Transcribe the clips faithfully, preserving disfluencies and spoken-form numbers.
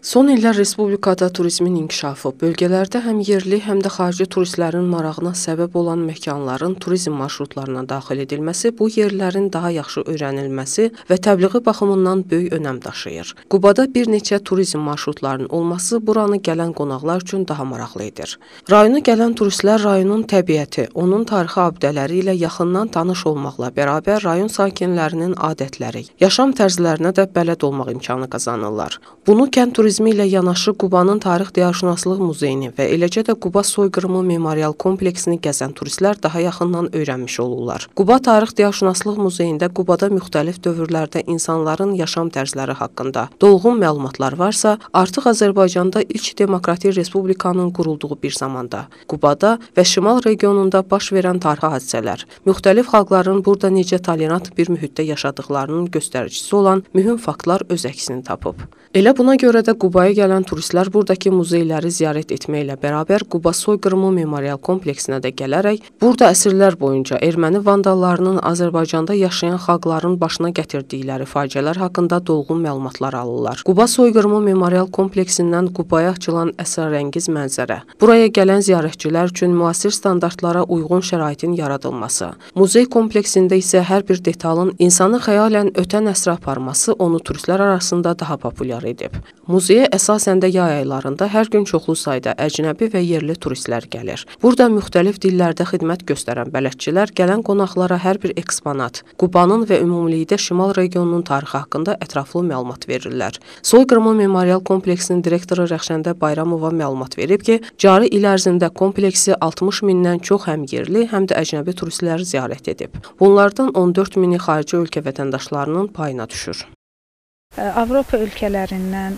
Son illər Respublikada turizmin inkişafı, bölgələrdə həm yerli, həm də xarici turistlərin marağına səbəb olan məkanların turizm marşrutlarına daxil edilməsi bu yerlərin daha yaxşı öyrənilməsi və təbliği baxımından böyük önəm daşıyır. Qubada bir neçə turizm marşrutlarının olması buranı gələn qonaqlar üçün daha maraqlı edir. Rayona gələn turistlər rayonun təbiəti, onun tarixi abidələri ilə yaxından tanış olmaqla bərabər rayon sakinlərinin adətləri, yaşam tərzlərinə də bələd olmaq imkanı qazanırlar. Bunu kənd turizmi ilə yanaşı Qubanın Tarix Diyarşünaslıq Muzeyini və eləcə də Quba Soyqırımı Memorial Kompleksini gəzən turistlər daha yaxından öyrənmiş olurlar. Quba Tarix Diyarşünaslıq Muzeyində Qubada müxtəlif dövrlərdə insanların yaşam tərzləri haqqında dolğun məlumatlar varsa, artıq Azərbaycanda ilk demokratik respublikanın qurulduğu bir zamanda Qubada və Şimal regionunda baş verən tarixi hadisələr, müxtəlif xalqların burada necə tolerant bir mühitdə yaşadıqlarının göstəricisi olan mühüm faktlar öz əksini tapıb. Elə buna görə də Qubaya gələn turistlər buradakı muzeyləri ziyarət etməklə bərabər Quba Soyqırımı Memorial Kompleksinə də gələrək, burada əsrlər boyunca erməni vandallarının Azərbaycanda yaşayan xalqların başına gətirdikləri faciələr haqqında dolğun məlumatlar alırlar. Quba Soyqırımı Memorial Kompleksindən Qubaya açılan əsrarəngiz mənzərə, buraya gələn ziyarətçilər üçün müasir standartlara uyğun şəraitin yaradılması, muzey kompleksində isə hər bir detalın insanı xəyalən ötən əsrə aparması onu turistlər arasında daha populyar edib. Muzeyə əsasən də yay aylarında hər gün çoxlu sayda əcnəbi və yerli turistlər gəlir. Burada müxtəlif dillərdə xidmət göstərən bələdçilər gələn qonaqlara hər bir eksponat, Qubanın və ümumilikdə Şimal regionunun tarixi haqqında ətraflı məlumat verirlər. Soyqırımı Memorial Kompleksinin direktoru Rəxşəndə Bayramova məlumat verib ki, cari il ərzində kompleksi altmış mindən çox həm yerli, həm də əcnəbi turistlər ziyarət edib. Bunlardan on dörd mini xarici ölkə vətəndaşlarının payına düşür. Avropa ölkələrindən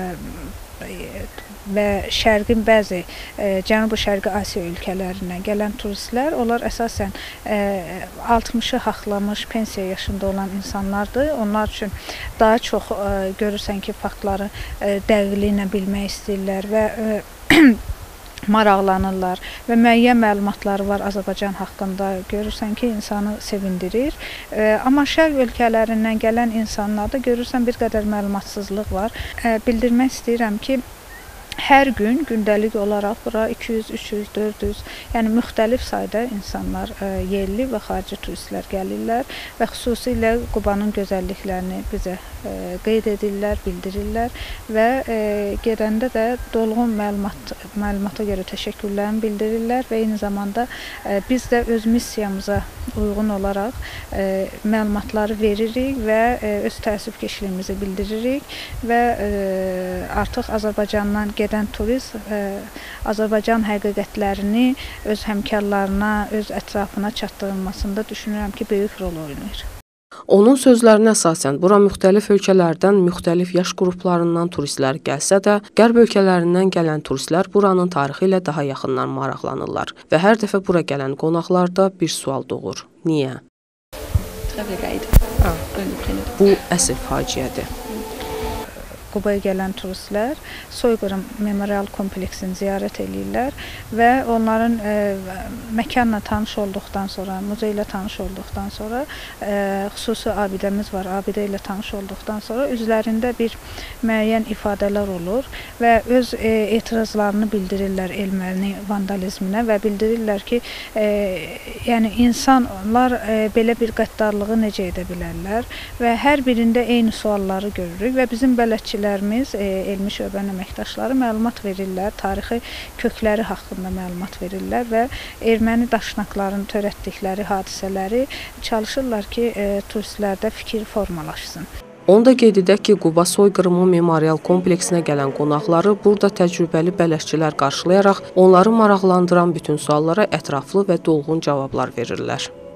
və şərqin bəzi Cənubi-Şərqi Asiya ölkələrindən gələn turistlər, onlar əsasən altmışı haqlamış, pensiya yaşında olan insanlardır. Onlar üçün daha çox görürsən ki, faktları dəqiqliklə bilmək istəyirlər və maraqlanırlar və müəyyən məlumatları var Azərbaycan haqqında, görürsən ki, insanı sevindirir. Amma şərq ölkələrindən gələn insanlarda görürsən bir qədər məlumatsızlıq var. Bildirmək istəyirəm ki, hər gün gündəlik olaraq bura iki yüz, üç yüz, dörd yüz, yəni müxtəlif sayda insanlar, yerli və xarici turistlər gəlirlər və xüsusilə Qubanın gözəlliklərini bizə qeyd edirlər, bildirirlər və gedəndə də dolğun məlumat, məlumata görə təşəkkürlərini bildirirlər və eyni zamanda biz də öz missiyamıza uyğun olaraq məlumatları veririk və öz təəssüfkeşliyimizi bildiririk və artıq Azərbaycandan gedən turist Azərbaycan həqiqətlərini öz həmkarlarına, öz ətrafına çatdırılmasında düşünürəm ki, böyük rol oynayır. Onun sözlərinə əsasən, bura müxtəlif ölkələrdən, müxtəlif yaş qruplarından turistlər gəlsə də, qərb ölkələrindən gələn turistlər buranın tarixi ilə daha yaxından maraqlanırlar və hər dəfə bura gələn qonaqlarda bir sual doğur. Niyə? Bu əsl faciədir. Qubaya gələn turistlər Soyqırım Memorial Kompleksini ziyarət edirlər və onların e, məkanla tanış olduqdan sonra, muzey ilə tanış olduqdan sonra, e, xüsusi abidəmiz var, abidə ilə tanış olduqdan sonra üzlərində bir müəyyən ifadələr olur və öz e, etirazlarını bildirirlər erməni vandalizminə və bildirirlər ki, e, yəni insanlar e, belə bir qəddarlığı necə edə bilərlər və hər birində eyni sualları görürük və bizim bələdçilər elmi şöbənin əməkdaşları məlumat verirlər, tarixi kökləri haqqında məlumat verirlər və erməni daşnaqların törətdikləri hadisələri çalışırlar ki, turistlərdə fikir formalaşsın. Onu da qeyd edək ki, Quba Soyqırımı Memorial Kompleksinə gələn qonaqları burada təcrübəli bələdçilər qarşılayaraq onları maraqlandıran bütün suallara ətraflı və dolğun cavablar verirlər.